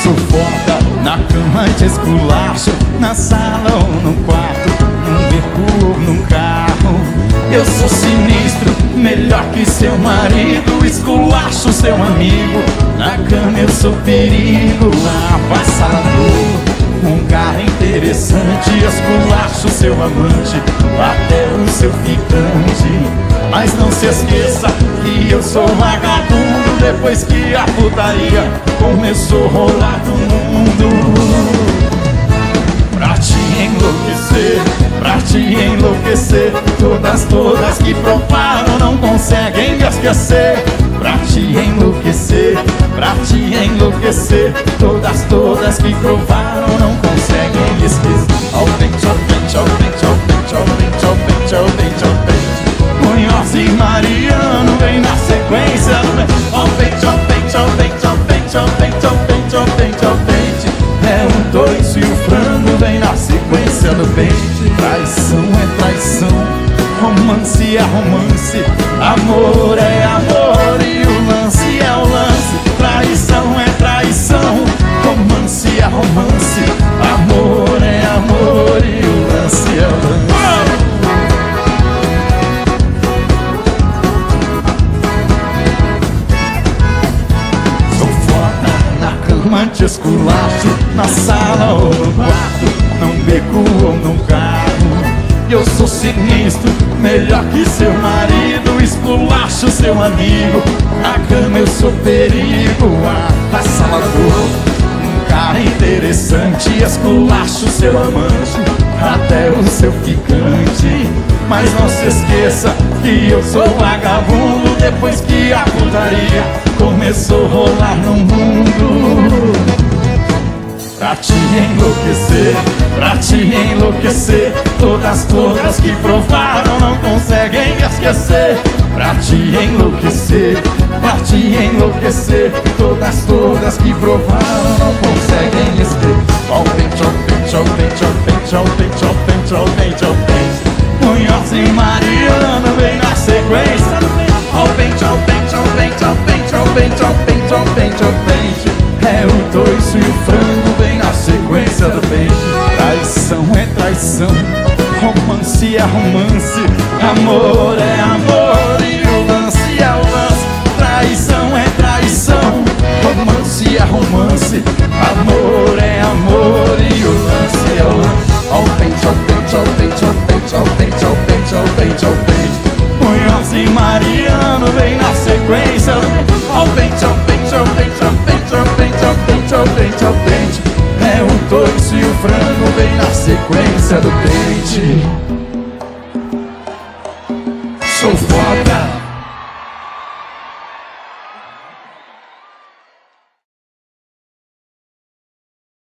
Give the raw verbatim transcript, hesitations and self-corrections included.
Sou foda, na cama te esculacho, na sala ou no quarto, num beco ou num carro. Eu sou sinistro, melhor que seu marido, esculacho seu amigo, na cama eu sou perigo. Avassalador, um cara interessante, esculacho seu amante, até o seu ficante. Mas não se esqueça que eu sou vagabundo, depois que a putaria começou a rolar no mundo. Pra te enlouquecer, pra te enlouquecer, todas, todas que provaram não conseguem esquecer. Pra te enlouquecer, pra te enlouquecer, todas, todas que provaram não conseguem esquecer. Ao pente, ao pente, ao pente, ao pente, ao pente, ao pente, ao pente, ao pente. Munhoz e Mariano vem na sequência. Ao pente, ao pente, ao pente, ao pente, ao pente, ao pente, ao pente, ao pente. É um dois e o frango vem na sequência do pente. Traição é traição, romance é romance, amor é amor e o lance é o lance. Traição é traição, romance é romance, amor é amor e o lance é o lance. Te esculacho, na sala ou no quarto, num beco ou num carro. Eu sou sinistro, melhor que seu marido, esculacho seu amigo, na cama eu sou perigo. Avassalador, um cara interessante, esculacho seu amante, até o seu ficante. Mas não se esqueça que eu sou vagabundo, depois que a putaria começou a rolar no mundo. Pra te enlouquecer, pra te enlouquecer, todas, todas que provaram não conseguem esquecer. Pra te enlouquecer, pra te enlouquecer, todas, todas que provaram não conseguem esquecer. Ao pente, ao pente, ao pente, ao pente, ao pente, ao pente, ao pente, ao pente. Munhoz e Mariano vem na sequência. Ao pente, ao pente, ao pente, ao pente, ao pente, ao pente, ao pente, ao pente. É o dois e o frango vem na sequência do pente. Traição é traição, romance é romance, amor é amor e o lance é o lance. Traição é traição, romance é romance, amor é amor e o lance é o lance. Ao pente, ao pente, ao pente, ao pente, ao pente, ao pente, ao pente, ao pente. Munhoz e Mariano vem na sequência. Ao pente, ao pente, ao pente, ao pente, ao pente, ao pente, ao pente, ao pente. É o dois e o frango vem na sequência do pente. Sou foda,